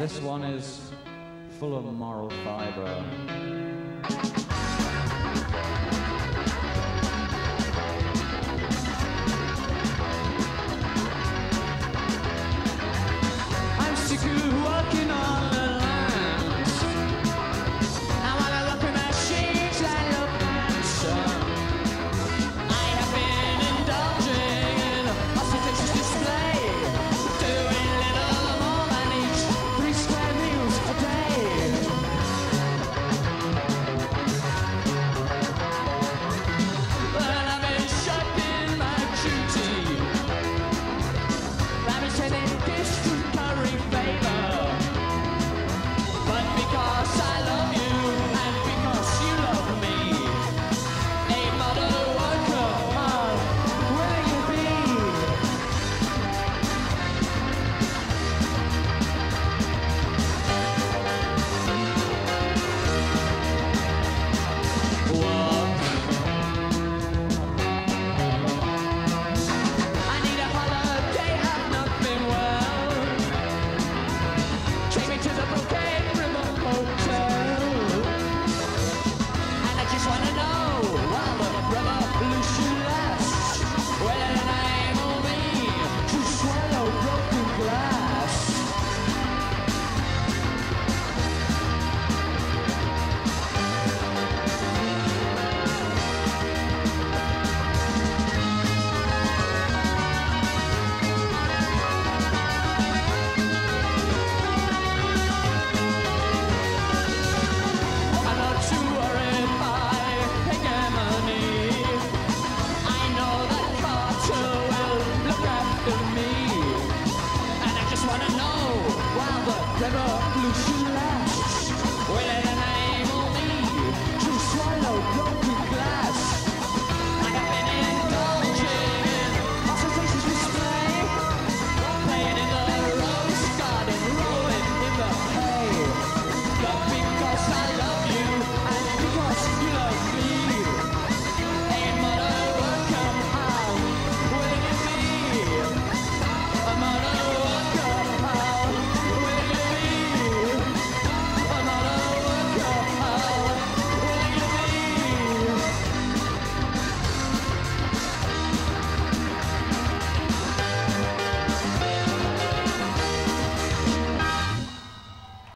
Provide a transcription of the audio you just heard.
This one is full of moral fibre. I'm sick of walking on the lines. I wanna look at machines that look handsome. I have been indulging in ostentatious display, doing little more than each 3 square meals a day. But I've been shirking my duty. I've been sending gifts to curry favor. But because I love you and because you love me, a model worker, how will you be? Walk. I need a holiday, I've not been well. Take me to the Bouquet River Hotel. And I just wanna know, while the revolution lasts, whether the name will be to swallow broken glass. I'm not too worried by hegemony. I know that Carter will look after me. And I just wanna know, while the revolution